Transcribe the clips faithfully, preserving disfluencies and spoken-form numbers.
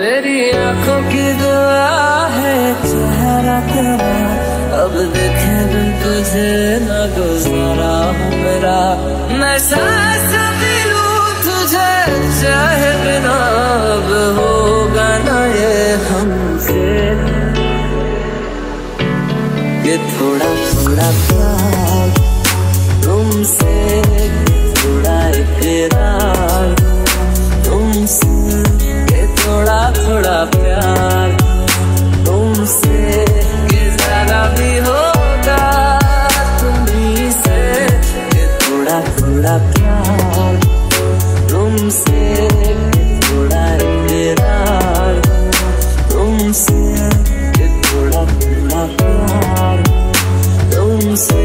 मेरी आंखों की दुआ है चेहरा तेरा, अब देखे बिन तुझे न गुजारा हूँ मेरा। मैं सांस भी लूं तुझे चाहे बिना, अब होगा ना ये हमसे ये थोड़ा थोड़ा प्यार तुमसे, थोड़ा इकरार तुमसे, ये थोड़ा थोड़ा प्यार तुमसे, ये ज्यादा भी होगा तुम्हीं से। ये थोड़ा थोड़ा प्यार तुमसे, ये थोड़ा इकरार तुमसे, ये थोड़ा थोड़ा प्यार तुमसे।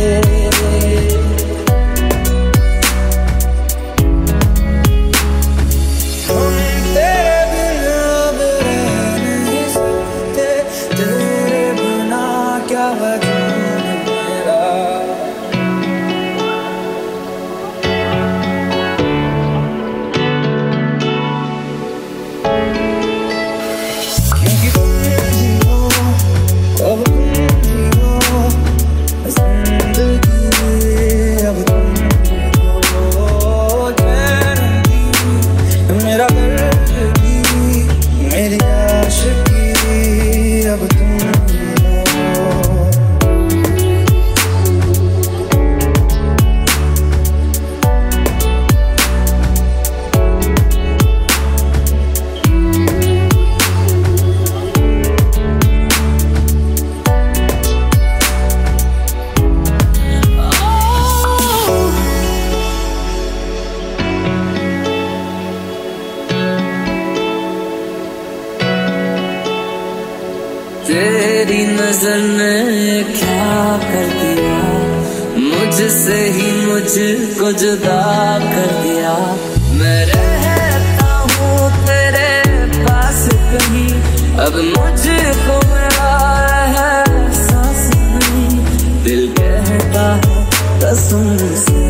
तेरी नजर ने क्या कर दिया, मुझसे ही मुझको जुदा कर दिया। मैं रहता हूँ तेरे पास कहीं, अब मुझको मेरा एहसास नहीं। दिल कहता है कसम से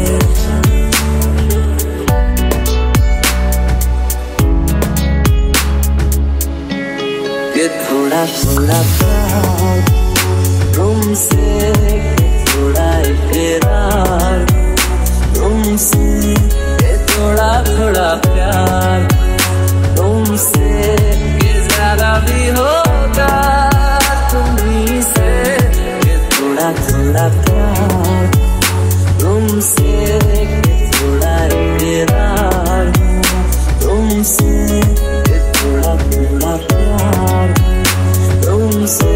कि थोड़ा थोड़ा प्यार तुमसे, थोड़ा इकरार तुमसे, ये थोड़ा थोड़ा प्यार तुमसे, ये ज्यादा भी होगा तुम्हीं से। ये थोड़ा थोड़ा प्यार तुमसे, ये थोड़ा इकरार तुमसे, ये थोड़ा थोड़ा प्यार तुमसे।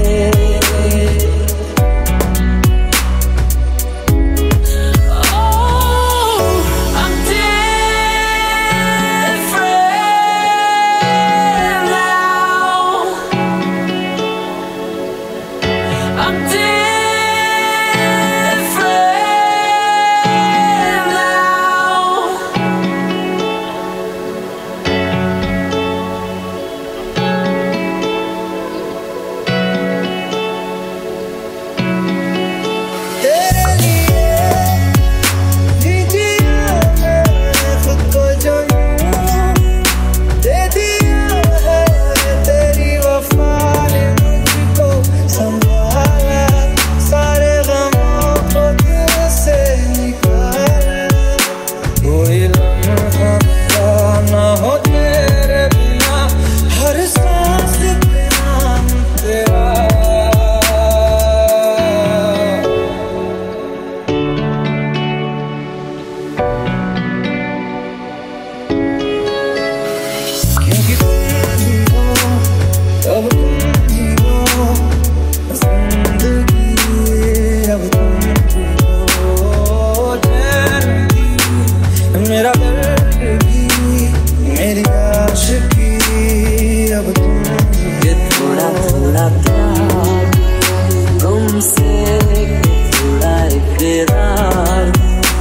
मेरा दर्द भी मेरी आशिकी, अब तुम ये थोड़ा थोड़ा प्यार तुमसे, थोड़ा इकरार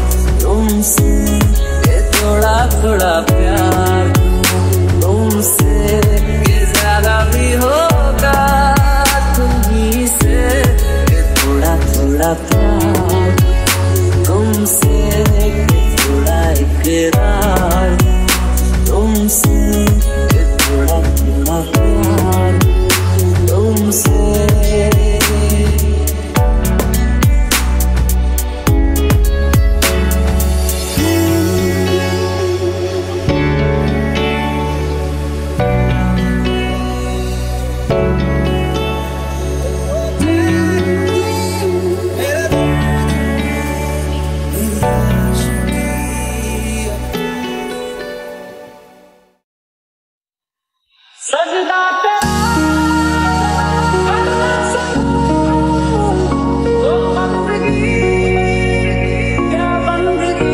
तुमसे, ये थोड़ा थोड़ा प्यार तुमसे। सजदा तेरा ओ बंदगी क्या बंदगी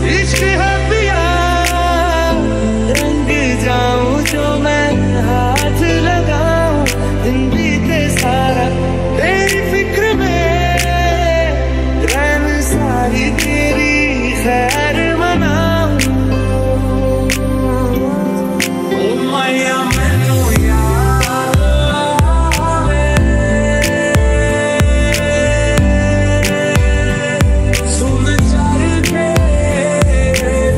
इश्क है पिया, रंग जाऊं जो मैं हाथ लगाऊं, दिन बीते सारा तेरी फिक्र में, रैन सारी तेरी खैर मनाऊं। ओ माया मैनू याद आवे, सुन चल के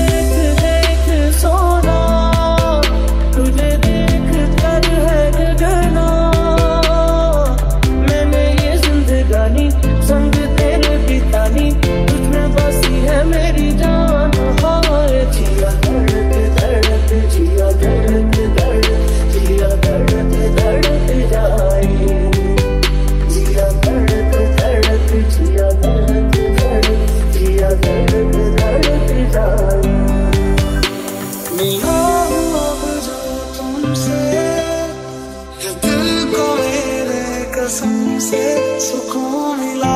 देख देख सोना, तुझे देख कर है गगना। मैंने ये जिंदगानी संग तेरे बितानी, तुझमें बसी है मेरी जान। हाय जिया धड़क धड़क, जिया धड़क धड़क, जिया धड़क धड़क जाए। जिया धड़क धड़क, जिया धड़क धड़क, जिया धड़क धड़क जाए। मिला हूँ अब जो तुमसे, दिल को मेरे कसम से सुकून मिला।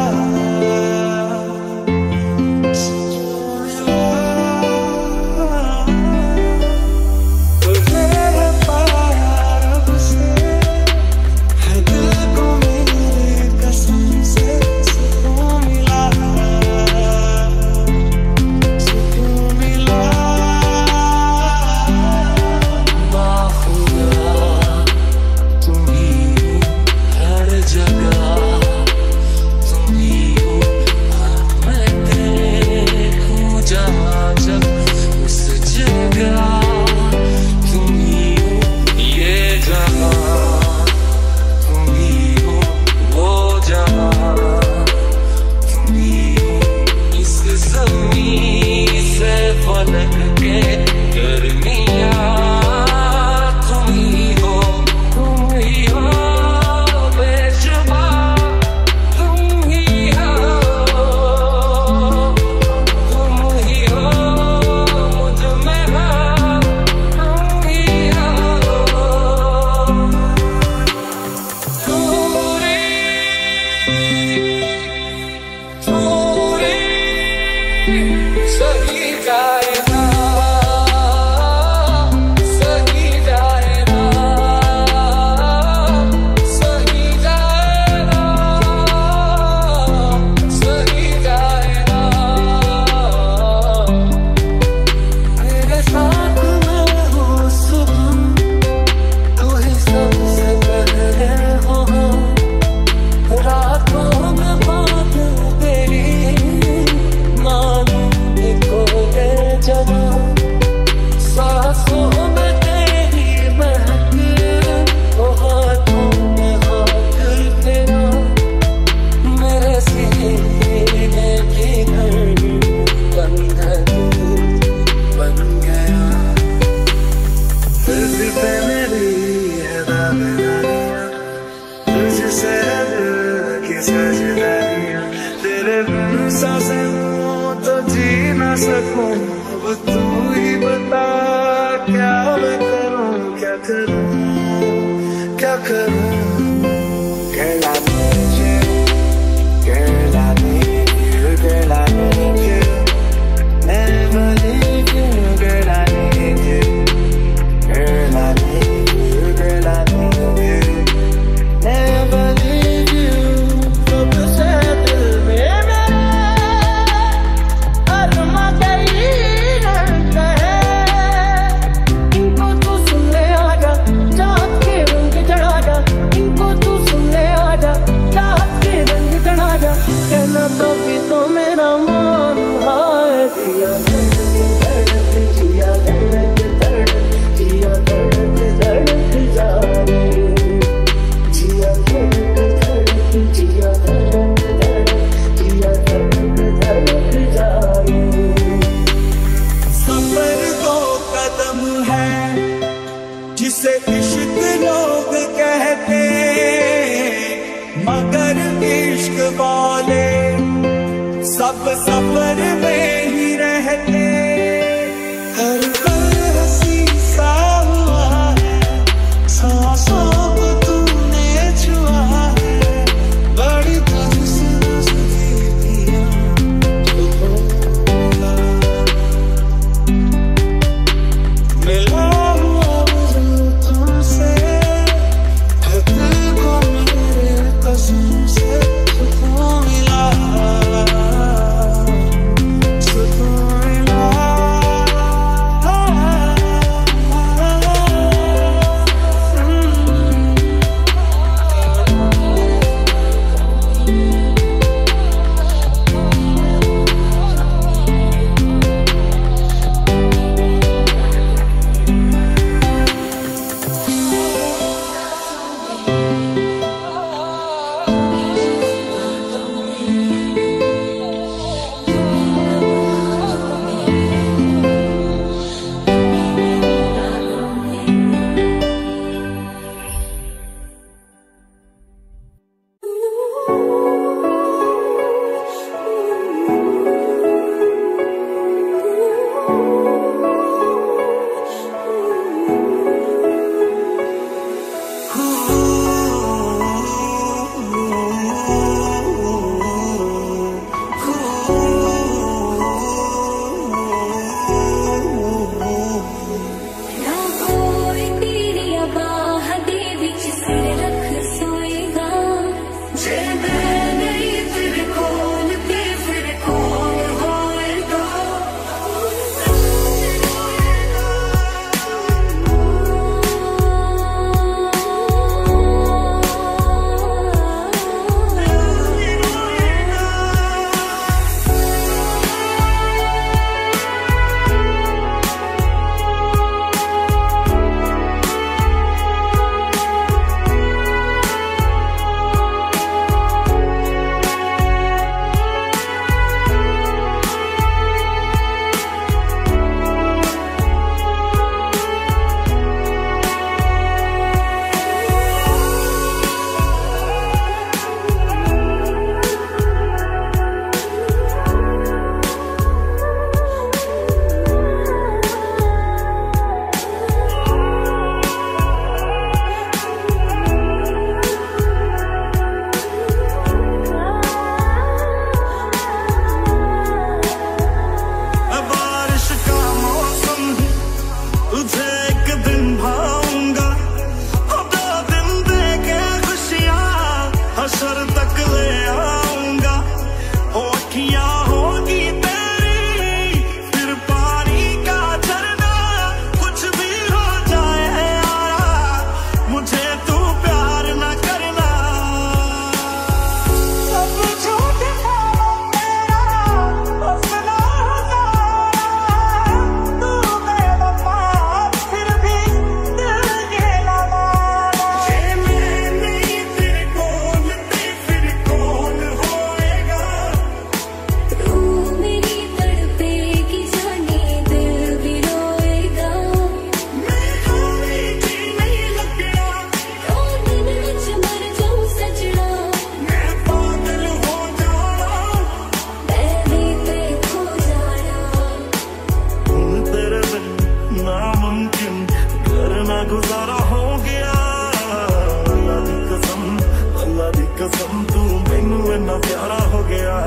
गुजारा हो गया। अल्लाह दी कसम, अल्लाह दी कसम, तू मैनू इन्ना प्यारा हो गया।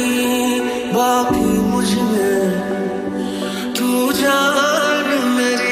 बाकी मुझ में तू जान मेरी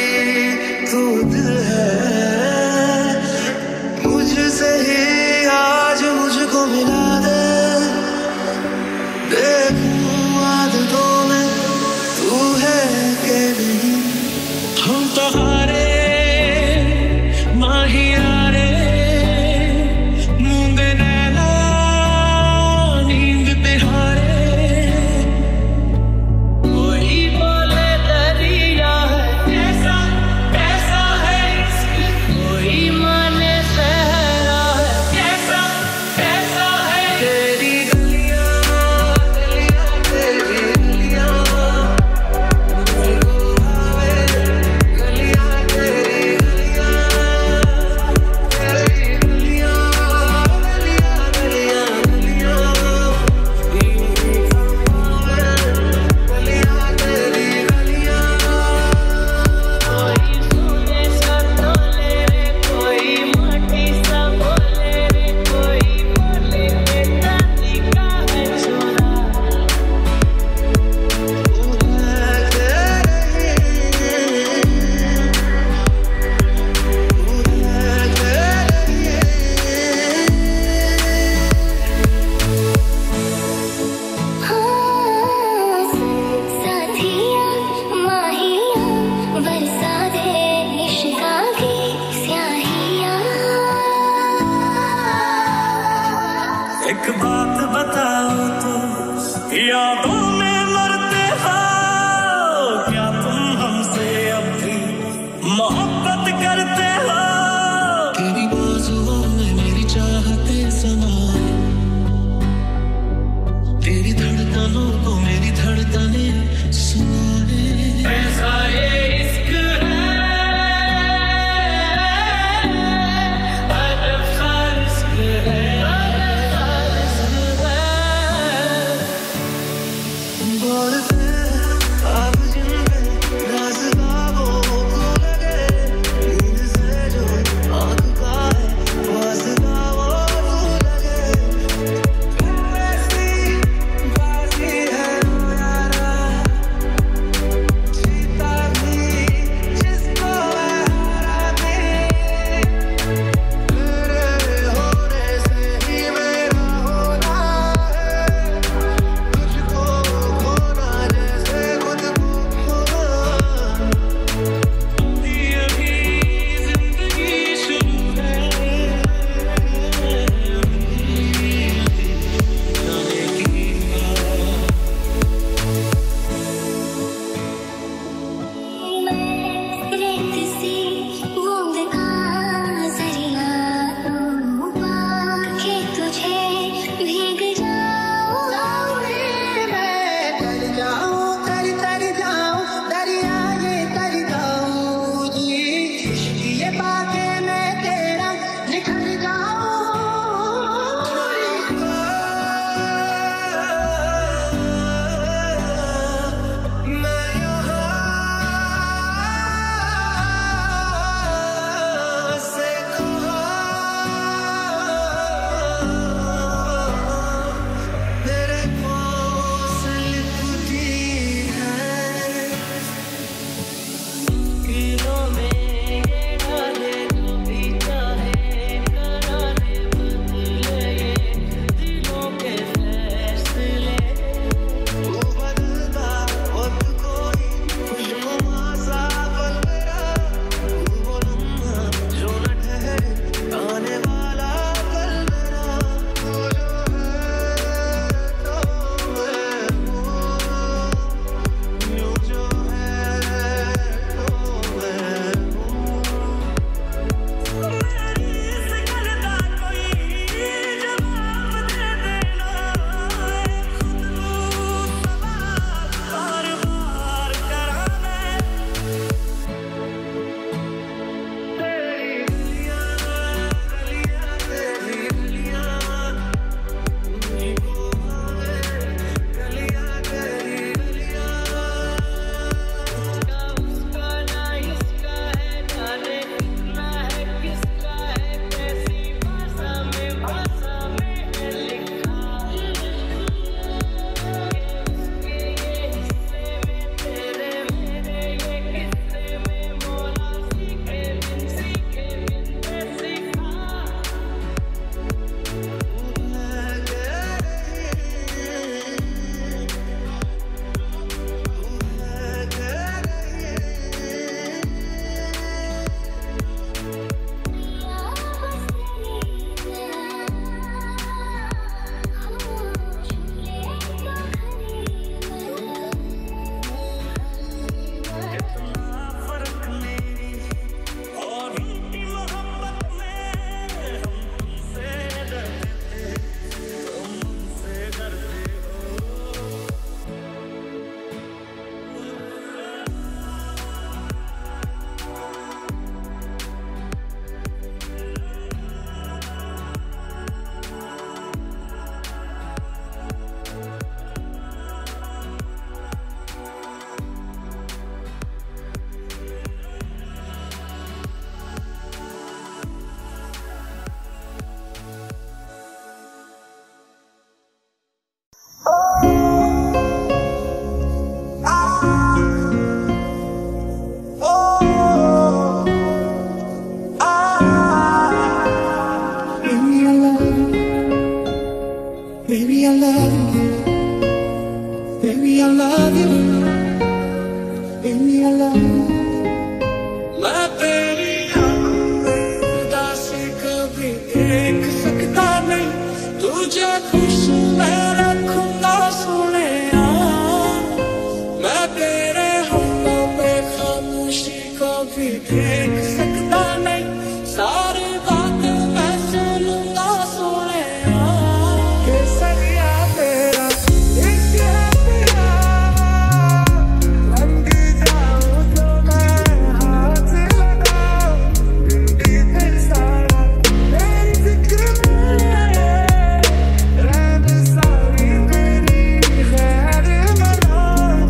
मैं तेरी उदासी कभी देख सकता नहीं, तुझे खुश मैं रखूंगा सुनिया। मैं तेरे होठों पे खामोशी कभी देख सकता नहीं, सारी बात मैं सुनूंगा सुनिया। केसरिया तेरा इश्क है तेरा, रंग जाऊं तो मैं हाथ लगाऊं, दिल भी फिर सारा तेरी फिक्र में रहने सारी मेरी खैर मनाऊं।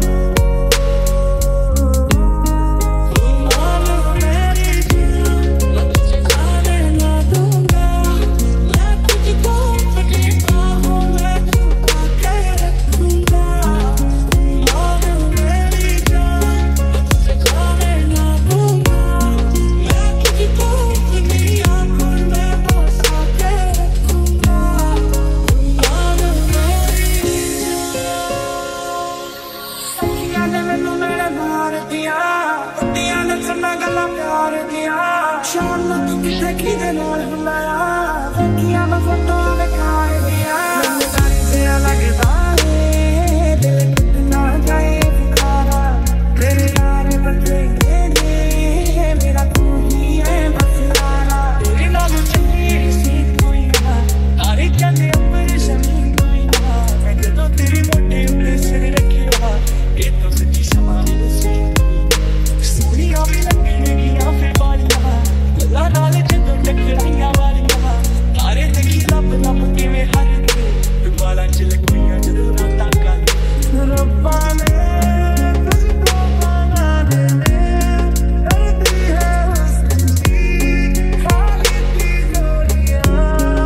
मान मेरी जान, मैं तुझे जाने ना दूंगा, मैं तुझको अपनी बाहों में छुपा के रखूंगा। मान मेरी जान, मैं तुझे जाने ना दूंगा, मैं तुझको अपनी आंखों में बसा के रखूंगा। मान मेरी जान। सखियां ने मैनू मेरे मार दिया, पत्तियां ने चन्ना गला प्यार दिया, शाम ਨੂੰ ਤੂੰ ਕਿੱਥੇ ਕਿਹਦੇ ਨਾਲ ਹੁੰਦਾ ਆ, ਵੇਖੀਆਂ ਮੈਂ ਫੋਟੋਆਂ ਵਿਖਾਰ ਦਿਆ। ਮੈਨੂੰ ਤਾਰੀ ਜਿਹਾ ਲੱਗਦਾ ਏ, ਦਿਲ ਟੁੱਟ ਨਾ ਜਾਏ ਫਿਕਾਰਾ, ਤੇਰੇ ਯਾਰ ਬਥੇਰੇ ਨੇ, ਮੇਰਾ ਤੂੰ ਹੀ ਹੈ ਬਸ ਯਾਰਾ। ਤੇਰੇ ਨਾਲ ਚੰਗੀ ਸੀ ਕੋਈ ਨਾ, ਤਾਰੇ ਚੰਗੇ ਉੱਪਰ ਜ਼ਮੀਨ ਕੋਈ ਨਾ, ਮੈਂ ਜਦੋਂ ਤੇਰੀ ਮੋਢੇ ਉੱਤੇ ਸਿਰ ਰੱਖਿਆ, ਇਹ ਤਾਂ ਸੱਚੀ ਸਮਾਂ ਸੀ। ਸੋਹਣੀਆਂ ਵੀ ਲੱਗਣਗੀਆਂ ਫਿਰ ਵਾਲੀਆਂ, ਗੱਲਾਂ ਨਾਲ ਜਦੋਂ ਟਕਰਾਈਆਂ ਵਾਲੀਆਂ, ਤਾਰੇ ਦੇਖੀ ਲੱਭ ਲੱਭ ਕਿਵੇਂ ਹੱਸਦੇ, ਵਾਲਾਂ ਚ ਲੱਗੀਆਂ ਜਦੋਂ ਰਾਤਾਂ ਕੱਲ। ਰੱਬਾ ਨੇ ਤੁਝਕੋ ਬਣਾ ਦੇ, ਕਰਦੀ ਹੈ ਹੁਸਨ ਦੀ ਖਾਲੀ ਦੀ ਗੋਲੀਆਂ।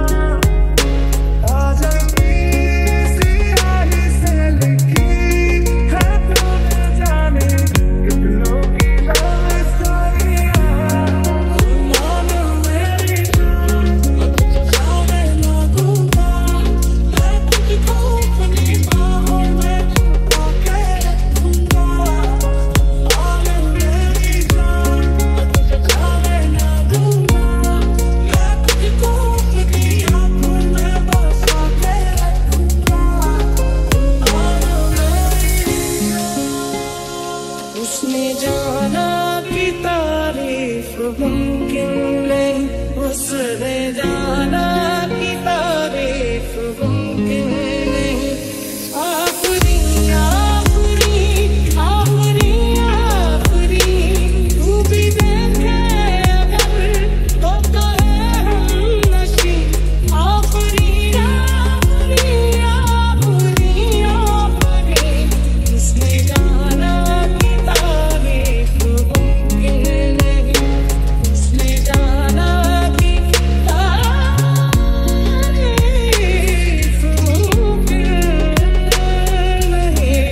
आ जाएगी सियाही से लिखी है तूने जाने कितनों की लव स्टोरियां। मान मेरी जान, मैं तुझे जाने ना दूंगा, मैं तुझको अपनी बाहों में छुपा के रखूंगा। मान मेरी जान, मैं तुझे जाने ना दूंगा, मैं तुझको अपनी आंखों में बसा के रखूंगा। मान मेरी जान। उसने जाना कि तारीफ मुमकिन नहीं, उसने जाना कि तारीफ मुमकिन नहीं। आखिरी आखिरी आखिरी आखिरी तू भी देखे अगर तो कहे हम नशी। आखिरी आखिरी आखिरी आखिरी उसने जाना कि तारीफ मुमकिन नहीं, उसने जाना कि तारीफ मुमकिन नहीं।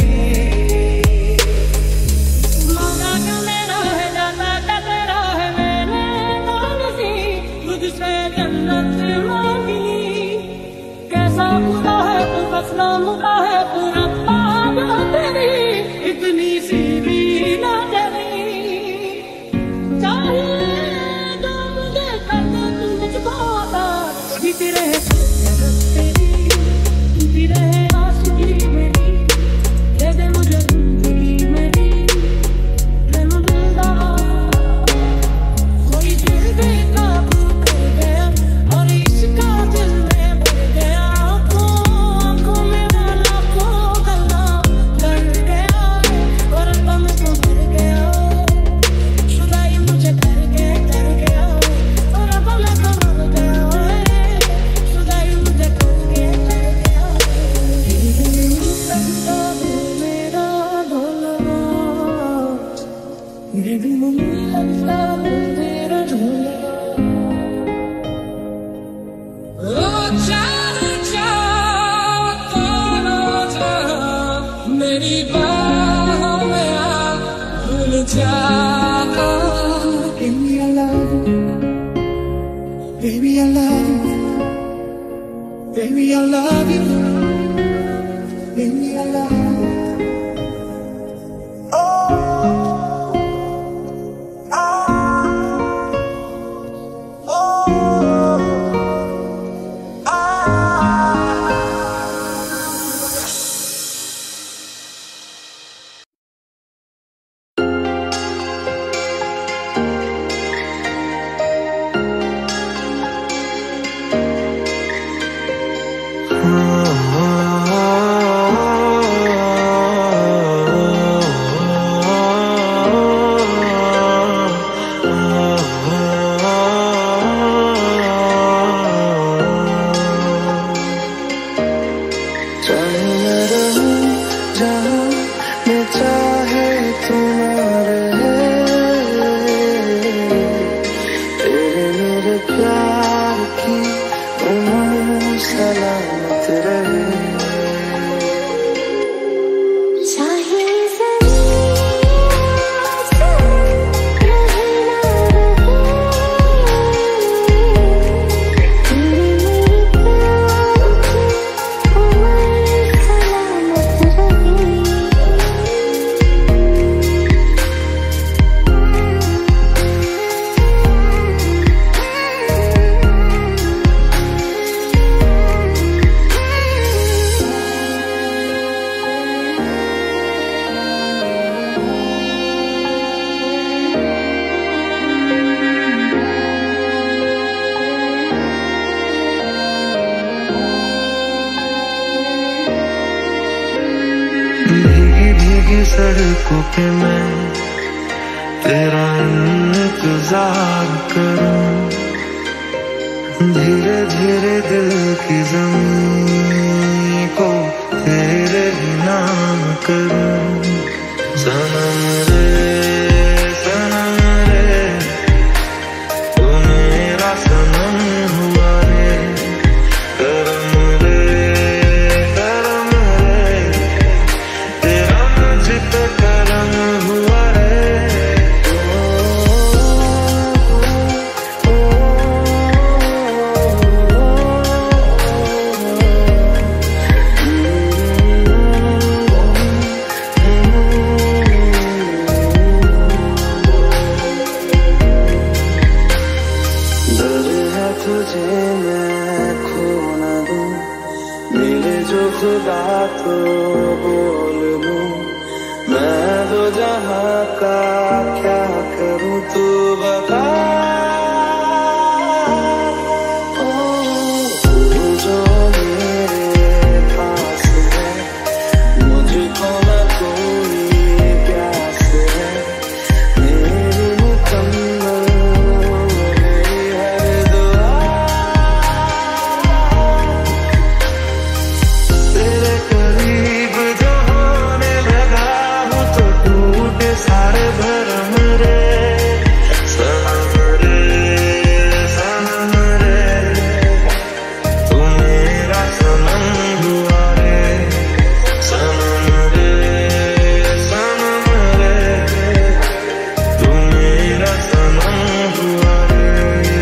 मांगा जो मेरा है जाता क्या तेरा है, मैंने कौन सी तुझसे जन्नत मांगी। कैसा खुदा है तू, बस नाम का है तू, रब्बा जो तेरी इतनी सी भी ना चली। चाहिए जो मुझे कर दे तू मुझको अता, जीती रहे जगत तेरी, जीती रहे आशिकी मेरी, दे दे मुझे जिंदगी मेरी, मैनू दिलदा कोई दिल बेकाबू कर गया, और इश्का दिल में भर गया। आंखों आंखों में वो लाखों गल्लां कर गया, और दम तो भर गया। शुदाई मुझे कर गया कर गया, और अब मैं तो मर गया। शुदाई मुझे कर गया कर गया। लगता है मेरा ढोलना, मेरे भी मन लगता है मेरा ढोलना। ओ चार चार तारों जा, मेरी बाहों में आ भूल जा। Give me your love, baby I love you, baby I love you, baby I love you. Oh सड़कों पे मैं तेरा इंतजार करूं, धीरे धीरे दिल की ज़मीं को तेरे नाम करूं। सनम रे सनम रे तू मेरा सनम हुआ रे, करम रे करम रे तेरा मुझ पे करम हुआ रे। तुझे मैं खो न दूं, मिले जो खुदा तो बोल दूं, मैं दो जहां का क्या करूं तू बता। तू जो मेरे पास है मुझको न कोई प्यास है, मेरी मुकम्मल मेरी हर दुआ। तेरे करीब जो होने लगा हूँ तो टूटे सारे भरम रे, सनम रे सनम रे तू मेरा सनम हुआ रे, सनम रे सनम रे तू मेरा सनम हुआ रे।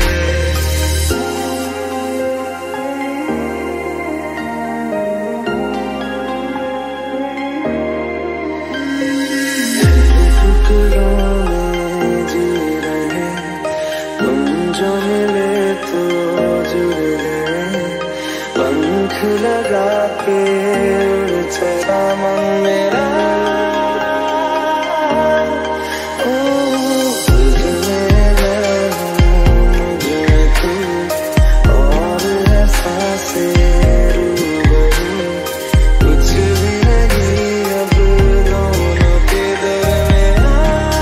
टुकड़ों में जी रहे तुम जो मिले तो जुड़ गए, पंख लगा के उड़ चला मन मेरा। ओ तुझमें मैं हूँ मुझमें तू, और एहसासें रूबरू, कुछ भी नहीं अब दोनों के दरमियां।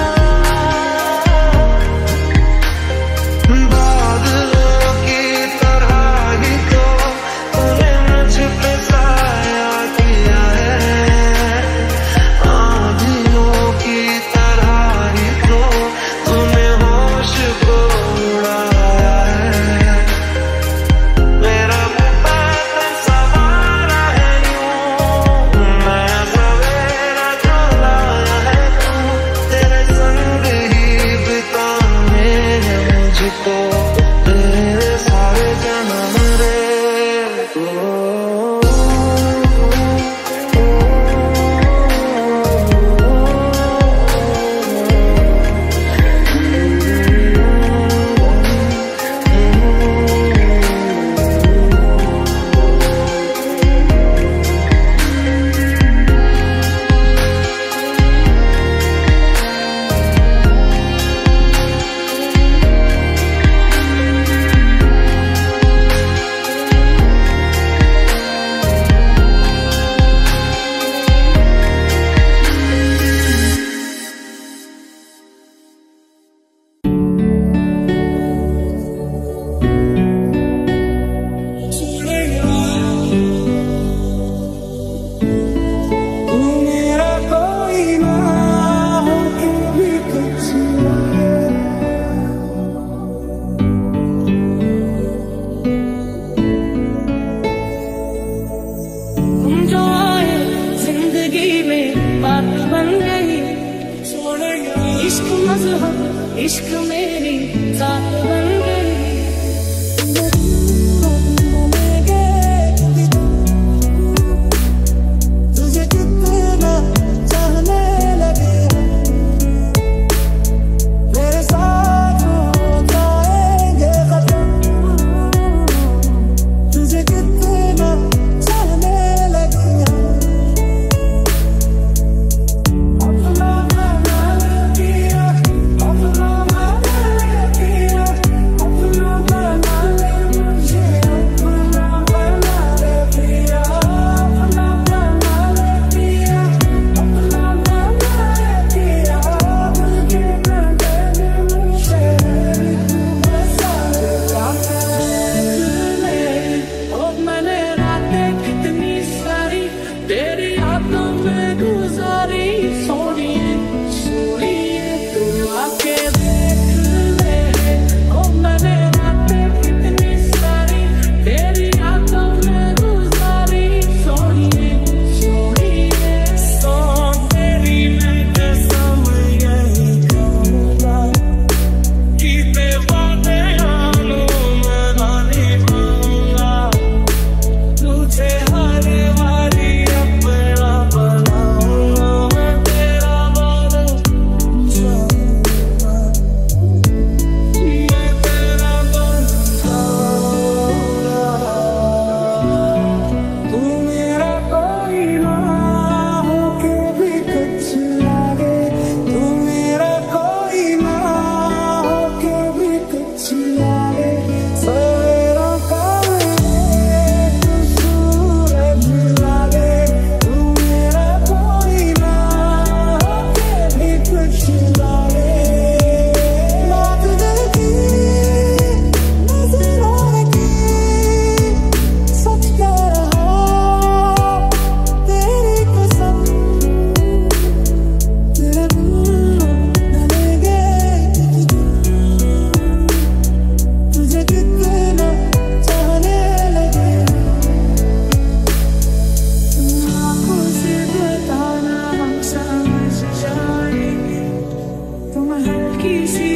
बादलों की तरह ही तो तूने मुझ पे साया किया है, आंधियों की तरह ही तो तूने होश को उड़ाया है। मेरा मुकद्दर सवारा है यूं, नया सवेरा जो लाया है तू, तेरे संग ही बिताने हैं मुझको तेरे सारे जन्म रे। ओ, तू मेरा कोई ना हो के भी कुछ है। तुम जो आए जिंदगी में बात बन गई, इश्क मजहब इश्क मेरी जात बन गई। तुझे कितना चाहने लगे मेरे साथ हो जाएंगे खत्म, तुझे कितना चाहने लगे। अपना बना लिया, अपना बना लिया,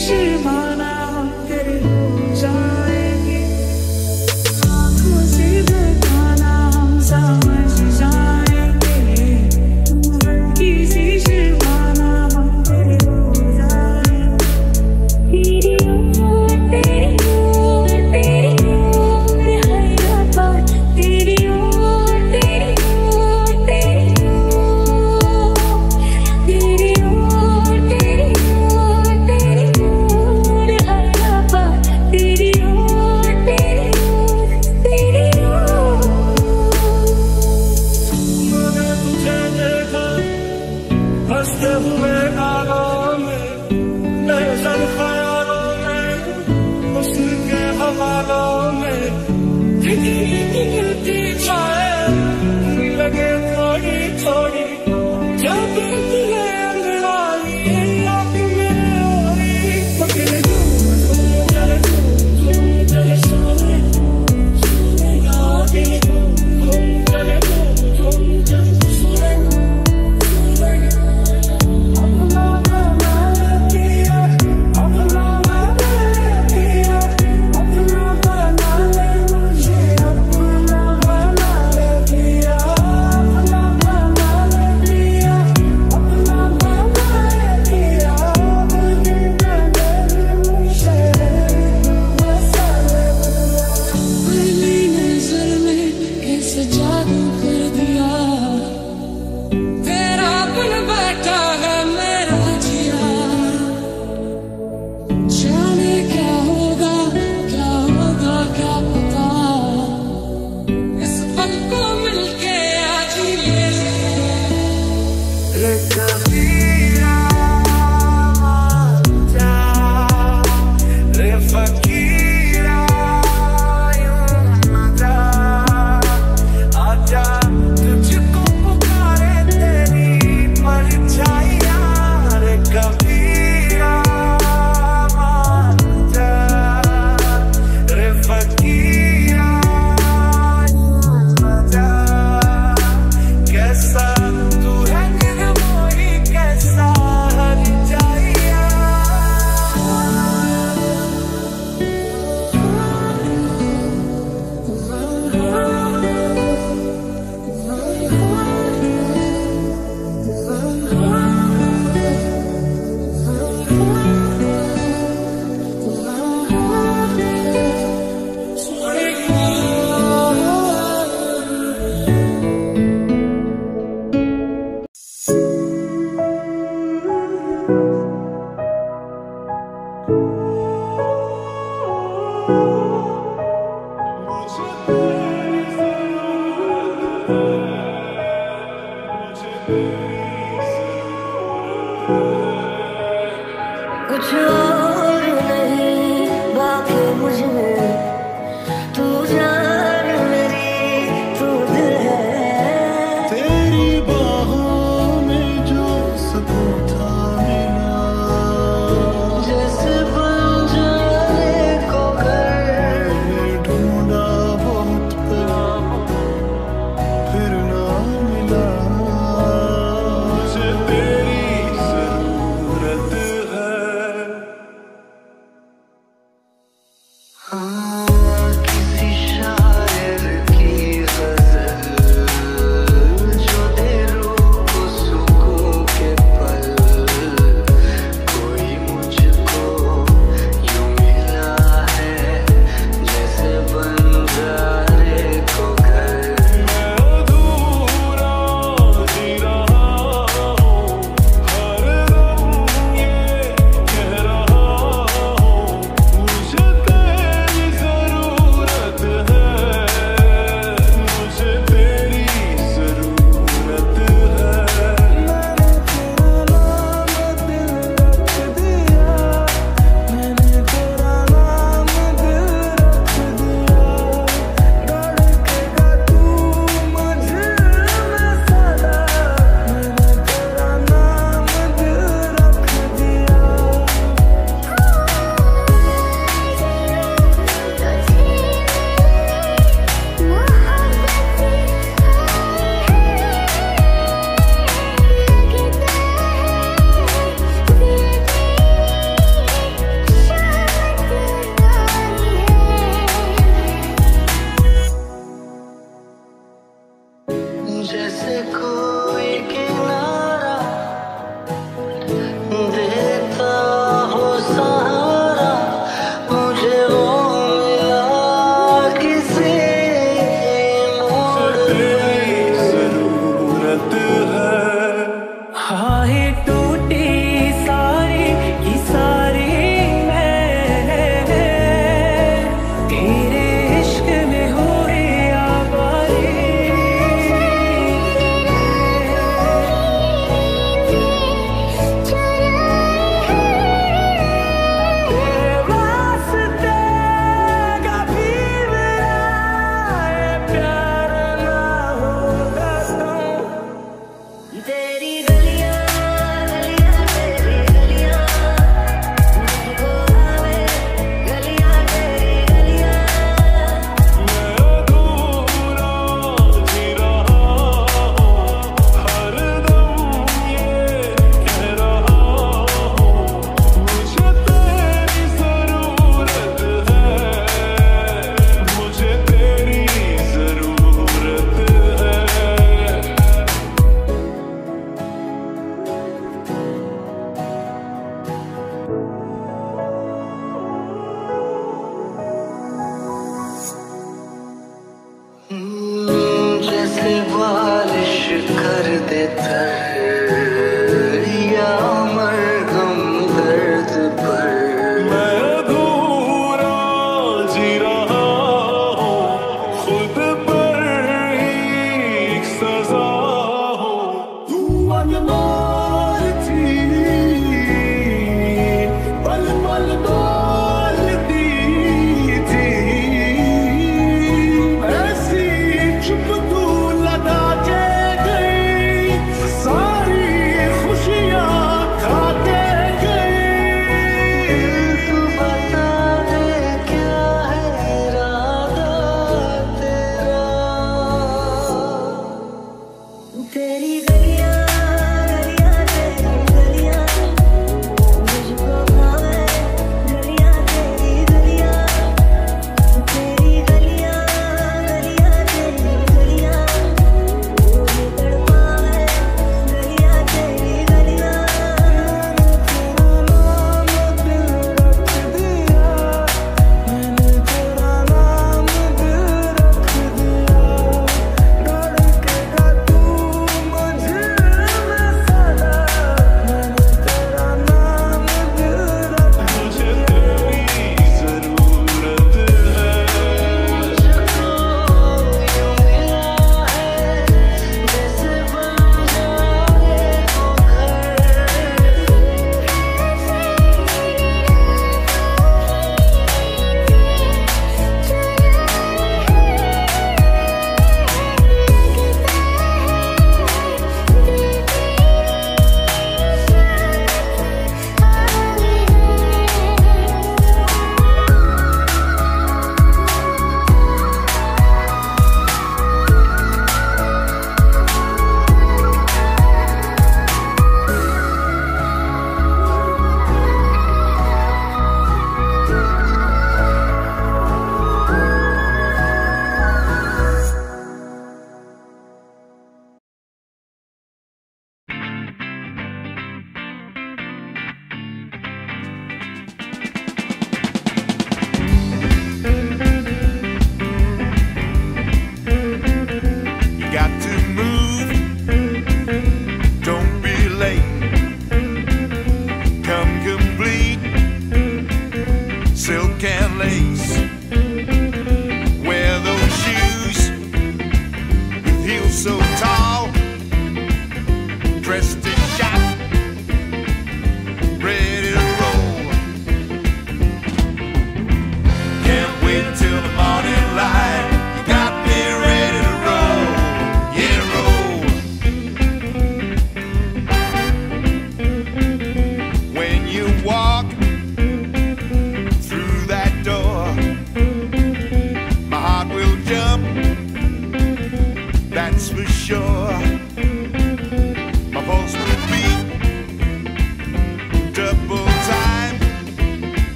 शर्माना हम तेरे हो जाएंगे, आंखों से बताना हम समझ जाएंगे, हल्की सी शर्माना हम तेरे हो जाएंगे। तेरी ओर तेरी ओर तेरी ओर है रब्बा, तेरी ओर तेरी ओर तेरी ओर, तेरी ओर तेरी ओर तेरी ओर है रब्बा, तेरी ओर तेरी ओर तेरी ओर। मैंने तुझे देखा हंसते हुए आगों में, नए सन ख्यालों में, हुस्न के हवालों में, खिलती छाए लगे थोड़ी थोड़ी, जब तुझे अंगड़ाई आँख में ओरी, पकड़े झूम झूम चले झूम झूम चले सोने सोने आगे झूम झूम चले झूम झूम चले सोने सोने। अपना बना लिया, अपना बना लिया, अपना बना ले मुझे, अपना बना लिया, अपना बना लिया, अपना बना लिया, मुझे बदल मुझे बसा ले। पहली नजर में कैसे जादू कर दिया, तेरा बन बैठा है मेरा जिया, जाने क्या होगा क्या होगा क्या पता, इस पल को मिलके आज ही ले ले। रे कबीरा जा, रे फकीरा यूं न जा, आजा तुझको पुकारे तेरी परछाइयाँ, रे कबीरा जा, रे फकीरा यूं न जा, कैसा तू है निर्मोही कैसा हर जाइया। कुछ और नहीं बाकी मुझ में, तू जान मेरी तू दिल है, तेरी बाहों में जो सुकून था मिला, जैसे बन जाने को घर, मैंने ढूंढा बहुत पर फिर ना मिला, मुझे तेरी जरूरत है। हाँ, किसी शायर की गजल जो दे रूह को सुकून के पल, टूटी सारी की सारी मैं तेरे इश्क में हुई आवारी। वास्ते कभी मेरा ये प्यार ना होगा तो तेरी गलियां गलियां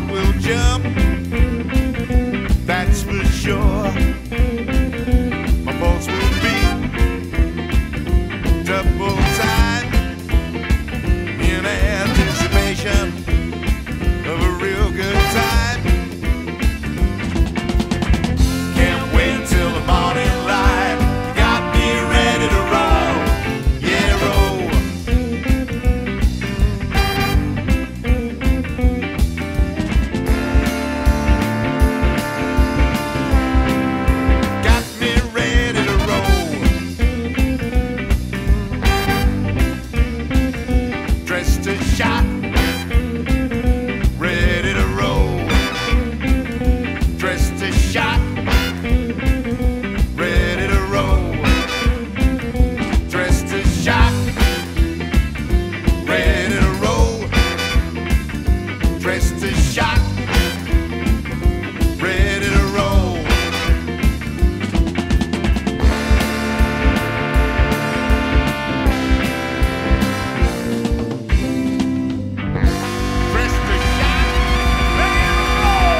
heart will jump, that's for sure. My pulse will beat double time in anticipation of a real good time. Can't wait till the morning light. Got me ready to roll, yeah, roll. Got me ready to roll. Dressed to shot, ready to roll. Dressed to shot, ready to roll. Dressed to shot, ready to roll. Dressed to shot, ready to roll. Dressed to shot, ready to roll.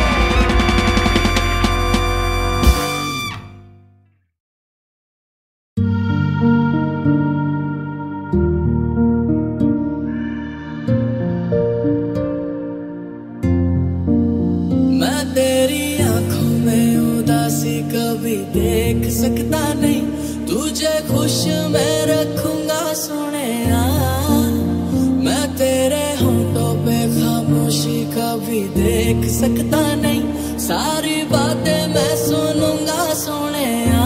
मैं तेरी आंखों में उदासी कभी देख सकता नहीं, तुझे खुश मैं रखूंगा सोनिया। मैं तेरे होंठों पे खामोशी कभी देख सकता नहीं, सारी बातें मैं सुनूंगा सोनिया।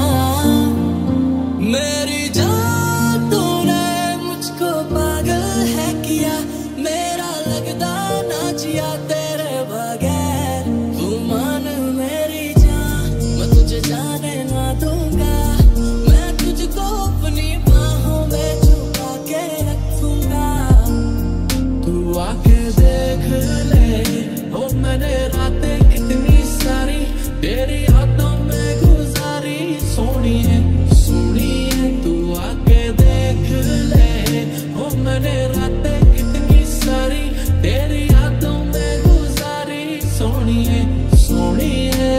मेरी जान तूने मुझको पागल है किया, मेरा लगदा ना जिया तेरे बगैर। तू मान मेरी जान, मैं तुझे जाने ना दूंगा, मैं तुझको अपनी बाहों में छुपा के रखूंगा। तू आके देख ले, ओ मैंने रातें कितनी सारी तेरी यादों में गुजारी। सोनिए सोनिए तू आके देख ले, ओ मैंने रातें कितनी सारी तेरी यादों में गुजारी। सोनिए सोनिए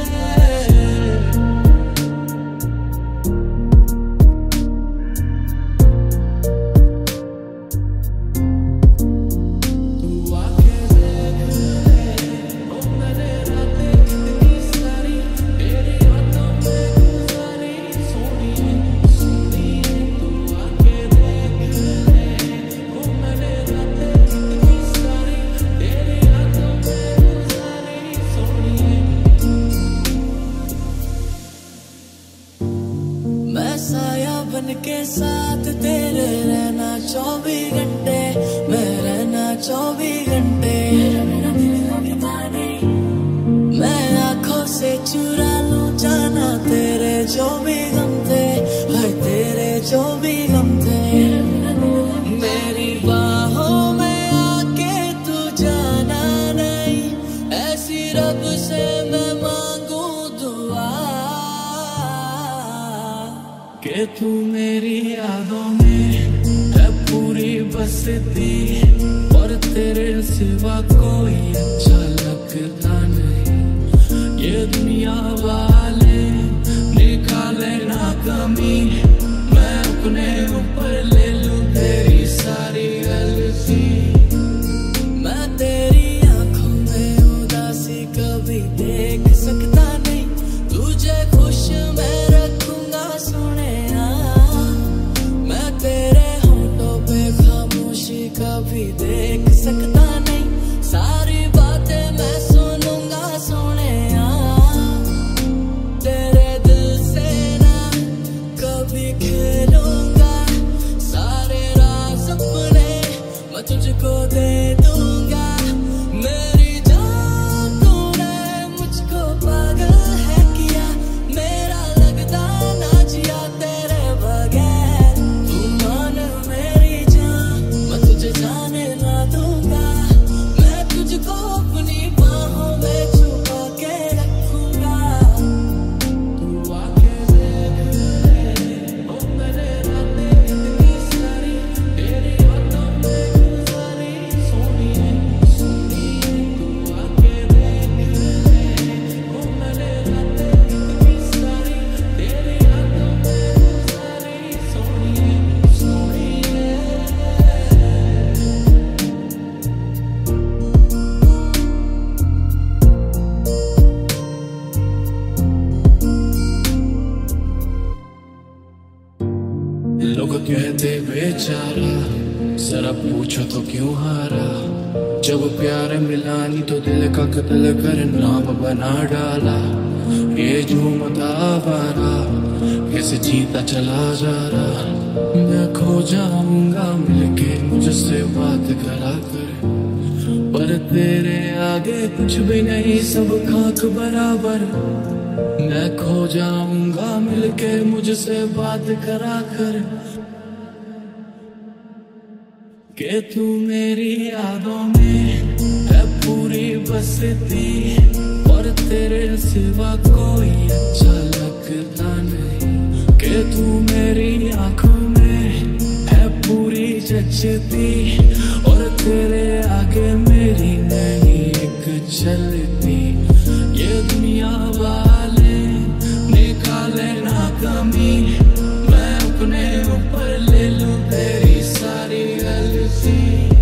तू आके देख ले, ओ मैंने रातें कितनी सारी तेरी यादों में गुजारी। सोनिए सोनिए तू आके देख ले, ओ मैंने रातें कितनी सारी तेरी यादों में गुजारी। सोनिए मैं साया बन के साथ तेरे रहना चौबीस घंटे, मैं रहना चौबीस घंटे। मैं आंखों से चुरा लूं जाना तेरे जो भी गम थे, हाय तेरे जो भी गम थे। मेरी बाहों में आके तू जाना नहीं, ऐसी रब से मैं मांगू दुआ कि तू मेरी यादों में है पूरी बसती, और तेरे सिवा कोई अच्छा लगता नहीं। ये दुनिया वाले निकाले ना कमी, मैं अपने ऊपर ले लूं तेरी सारी गलती। मैं तेरी आंखों में उदासी कभी देख सकता नहीं, तुझे खुश मैं रखूंगा सोनिया। मैं तेरे होंठों पे खामोशी कभी देख सकता नहीं, सारी बातें मैं सुनूंगा सोनिया। तेरे दिल से ना कभी खेलूंगा, सारे राज अपने मैं तुझको दे दूंगा। मेरी जान तूने मुझको पागल है किया, मेरा लगदा ना जिया तेरे बगैर। तू मान मेरी जान, मैं तुझे जाने ना दूंगा, मैं तुझको अपनी बाहों में छुपा के रखूंगा। तू आके देख ले, ओ मैंने रातें कितनी सारी तेरी यादों में गुजारी। बेचारा, जरा पूछो तो क्यों हारा। जब प्यार मिलानी तो दिल का कत्ल कर नाम बना डाला। ये झूमता आवारा कैसे जीता चला जा रहा। मैं खो जाऊंगा मिलके मुझसे बात करा कर, पर तेरे आगे कुछ भी नहीं सब खाक बराबर। मैं खो जाऊंगा मिलके मुझसे बात करा कर, के तू मेरी यादों में है पूरी बसती, और तेरे सिवा कोई अच्छा लगता नहीं। के तू मेरी आंखों में है पूरी जचती, और तेरे आगे मेरी नहीं एक चलती। ये दुनिया वाले निकाले ना कमी, मैं अपने ऊपर ले लूं तेरी सारी गलती।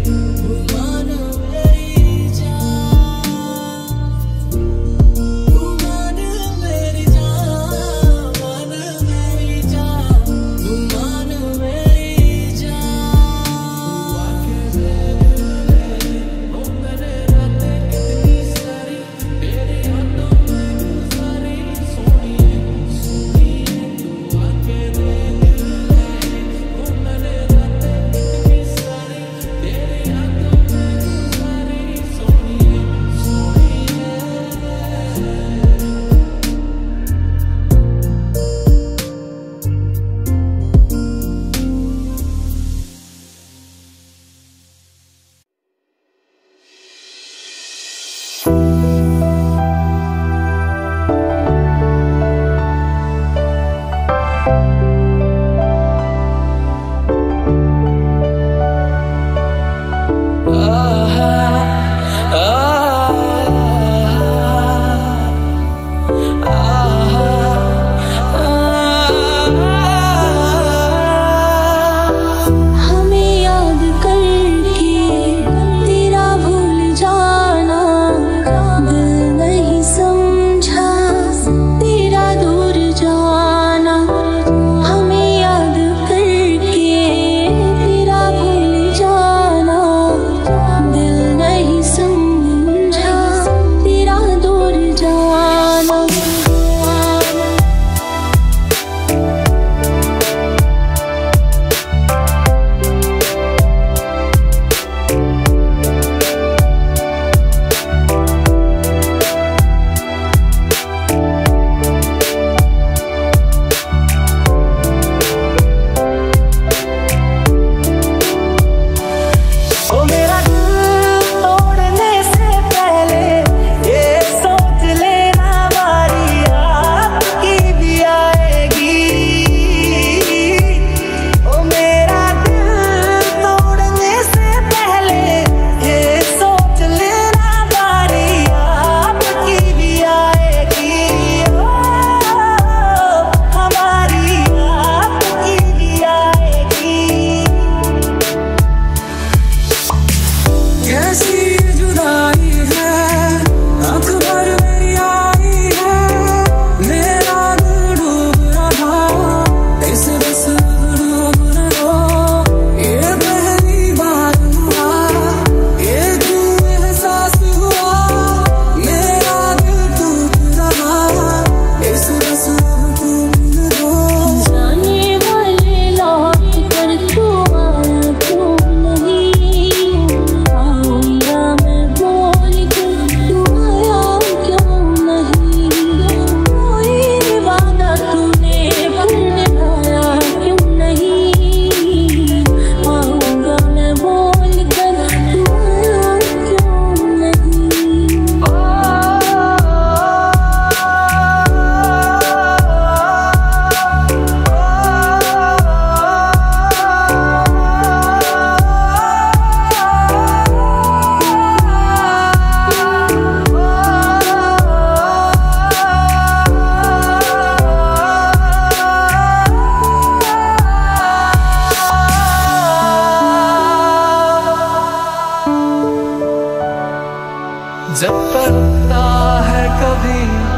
जब तकता है कभी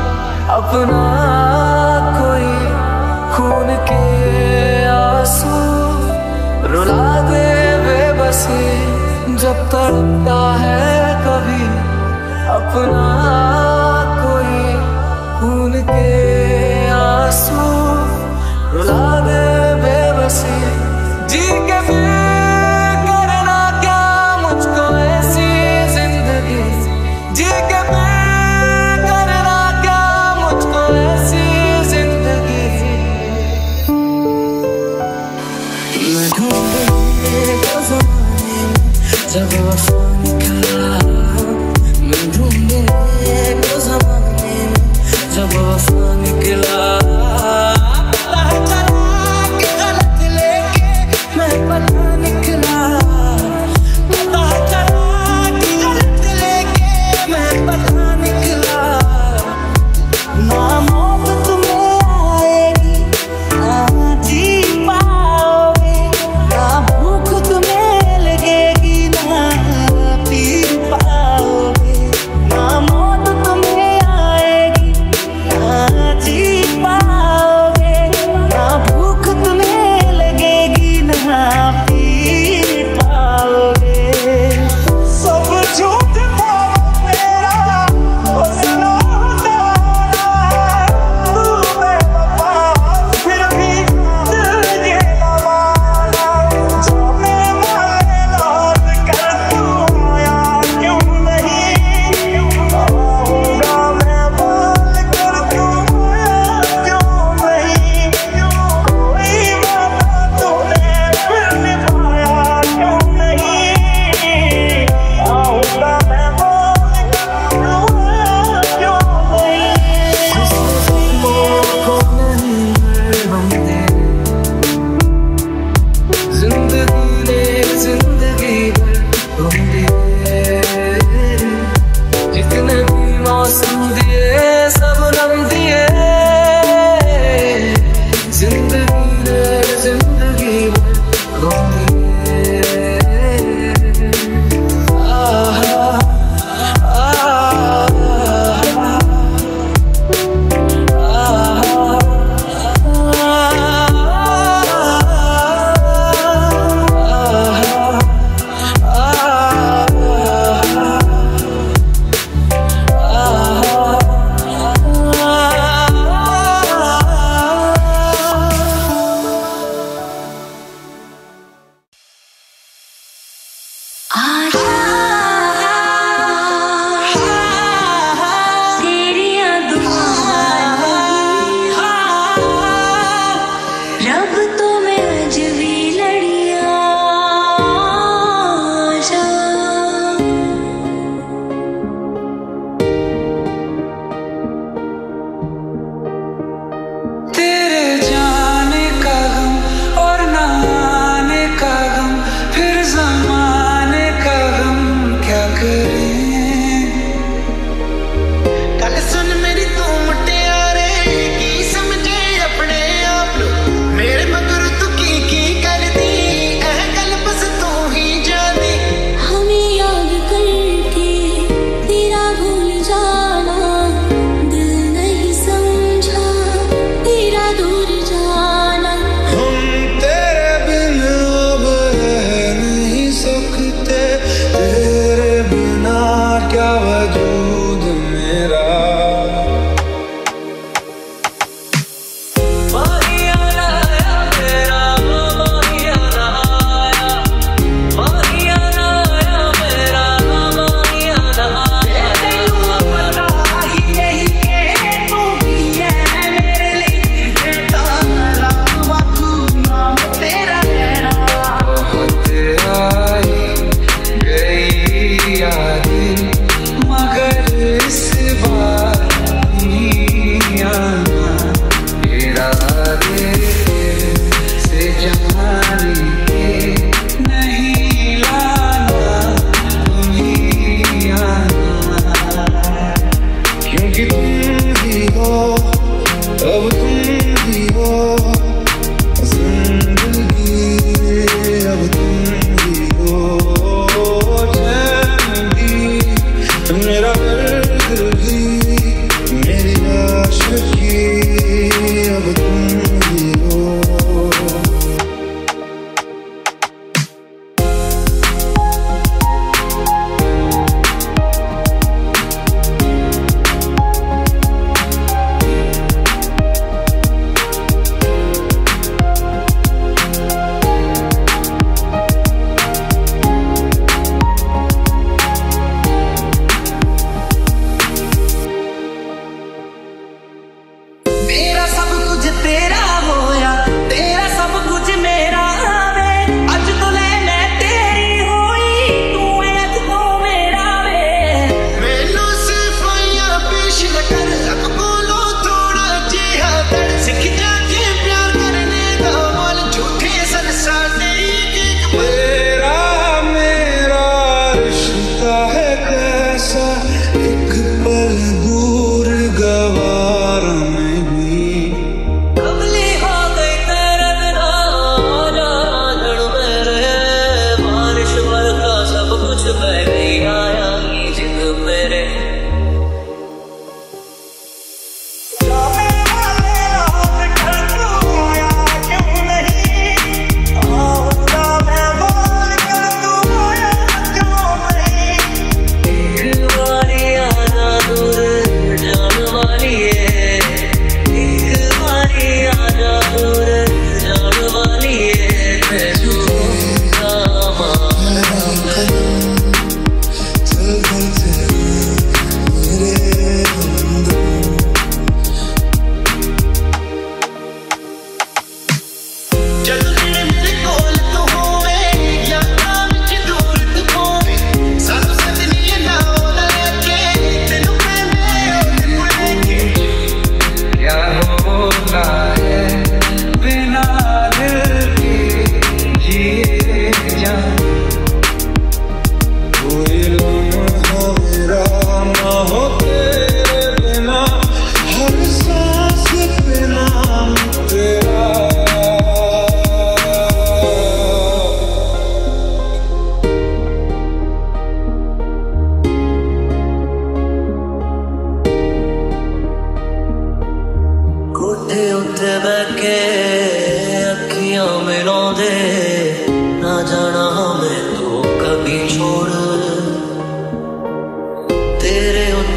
अपना कोई खून के आंसू रुला दे बेबसी जब तड़पता है कभी अपना कोई खून के आंसू, रुला दे बेबसी जी के फिर करना क्या मुझको ऐसी जिंदगी, जी के फिर करना क्या मुझको ऐसी जिंदगी। मैं ढूंढने को ज़माने में जब वफा निकला, मैं ढूंढने को ज़माने में जब वफा निकला।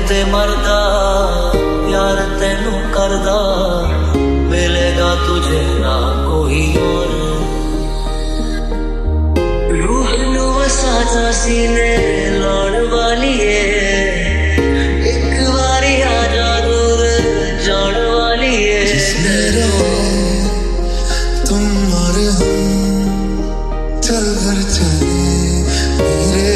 ते मरदा प्यार तेनू करदा मिलेगा तुझे ना कोई और रूह नू वसाता सीने लाण वाली है एक बारी आजा दूर जान वाली है जिसमें रहो तुम और हम चल भर चले मेरे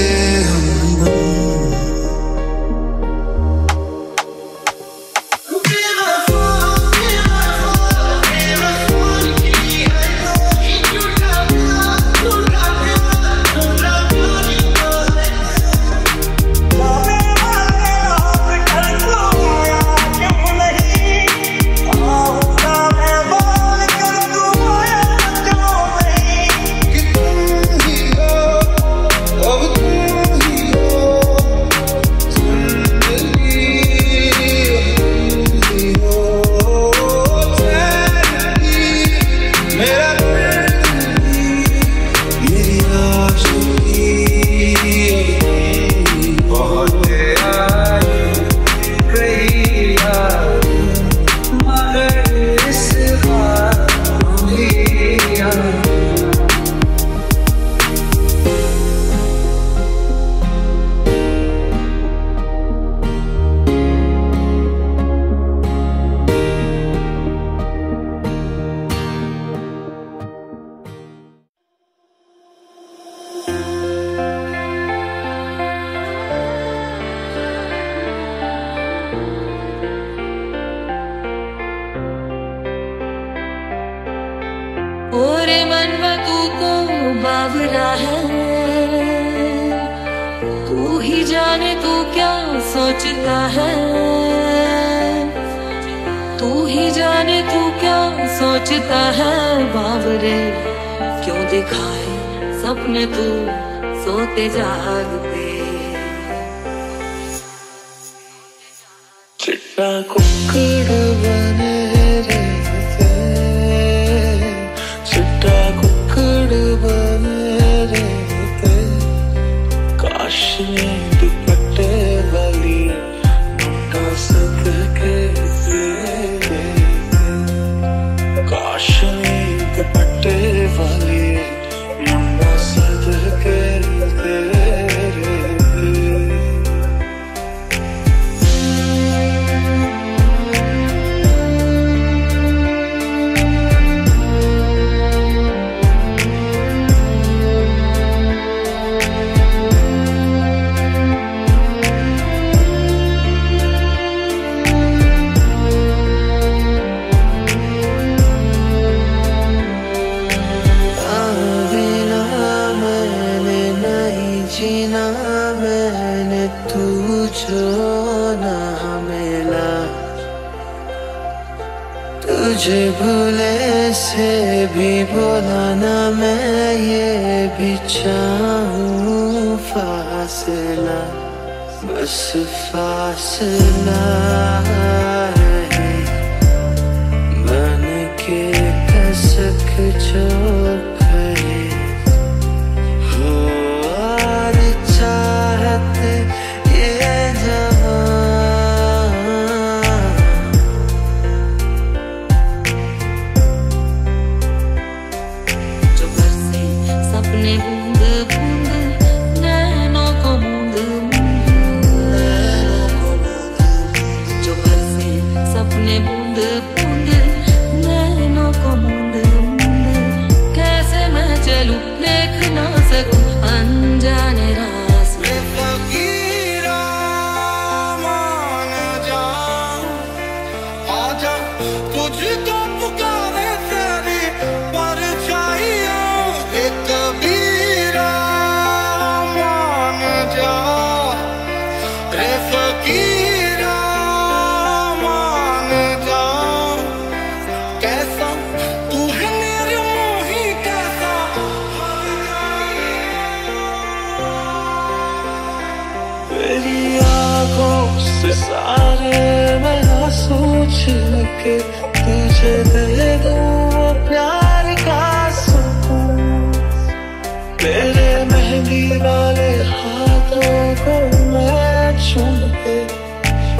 बावरा है तू ही जाने तू क्या सोचता है तू ही जाने तू क्या सोचता है बावरे क्यों दिखाए सपने तू सोते जागते चिट्टा कुक्कड़ बने रहते चिट्टा कुक्कड़ बने रहते काश में दुपट्टे वाली मुंडा सदके दे काश में दुपट्टे वाली मुंडा सदके दे तुझे भूले से भी बुलाना मैं ये भी चाहूं फासला बस फासला है बन के कसक जो करे हो और चाहत ये जहां सपने बूंद बूंद नैनों को मूंद जो बरसे सपने बूंद बूंद नैनों को मूंद कैसे मैं चलूं देख ना सकूं अनजाने रास्ते फकीरा मान जा आजा तुझको पुकारे तेरी परछाइयां कबीरा मान जा रे फकीरा मान जा कैसा तू है मेरे मोही कैसा तेरी आंखों से सारे मैं सोच के तुझे दे दूं प्यार का तेरे मेहंदी वाले हाथों को मैं चूम के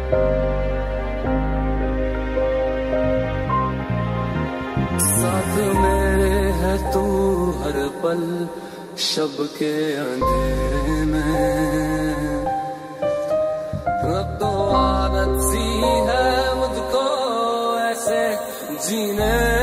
साथ मेरे है तू हर पल शब के अंधेरे में, अब तो आदत सी है मुझको ऐसे जीने